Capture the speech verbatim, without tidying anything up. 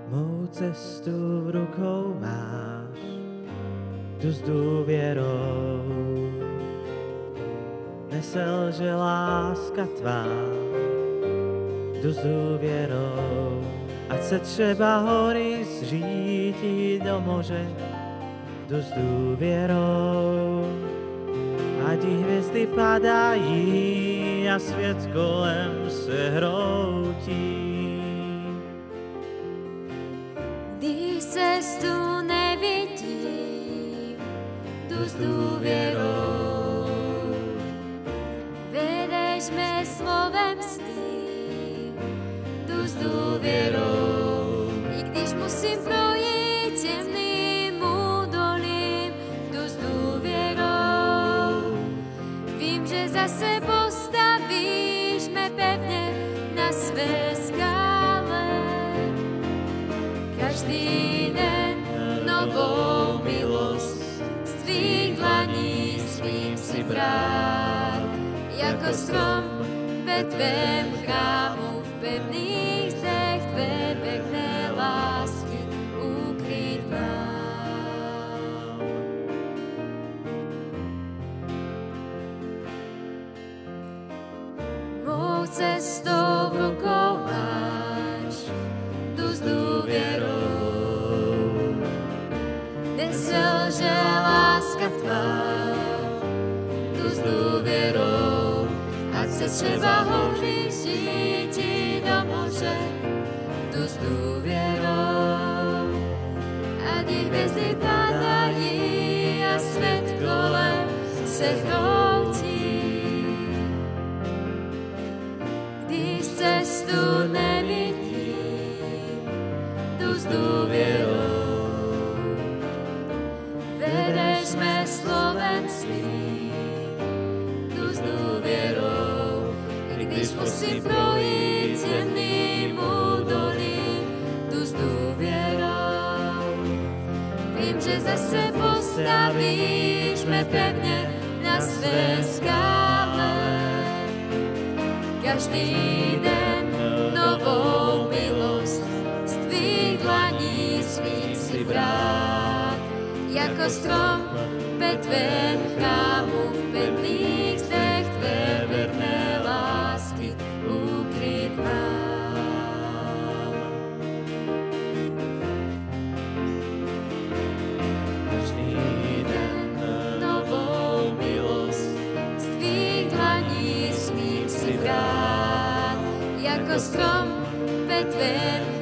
Mou cestu v rukou máš, tu s důvěrou. Neselže láska tvá, jdu s důvěrou. Ať se třeba hory zřítí do moře, jdu s důvěrou. Ať i hvězdy padají a svět kolem se hroutí. Když cestu nevidím, jdu s důvěrou. Vedeš mé slovem svým, jdu s důvěrou. I když musím projít temným údolím, jdu s důvěrou. Vím, že zase postavíš mne pevne na své skále. Každý den novou milost z tvých dlaní svým si brát. Jako strom ve tvém chrámu v pevných zdech tvé pekné lásky ukryt mám. Mou cestou v rukou máš, jdu s důvěrou. Neselže láska tvá, jdu s důvěrou. Ať se třeba hoří žítí do moře, jdu s důvěrou. Ať i hvězdy padají a svět kolem se hroutí. Když cestu nevidím, jdu s důvěrou. Vedeš mé slovem svým, jdu s důvěrou. I když musím projít temným údolím, jdu s důvěrou. Vím, že zase postavíš mne pevně na své skále. Každý den novou milost z tvých dlaní svých si brát. Jako strom ve tvém chrámu v pevných zdech tvé verné lásky ukryt mám. Každý den novou milost z tvých dlaní smím si brát. Jako strom ve tvém